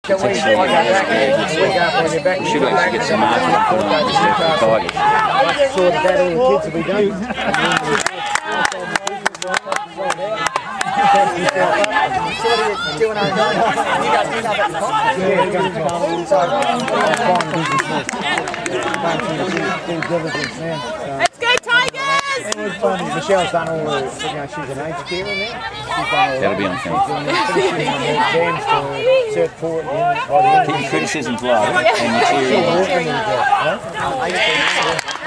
Should actually get some margin and put on the stuff for the Tigers. Sorted that all the kids will be done. Let's go Tigers! It was funny. Michelle's done all the, she's an aged carer now. That'll be on film. Keep criticisms low and material.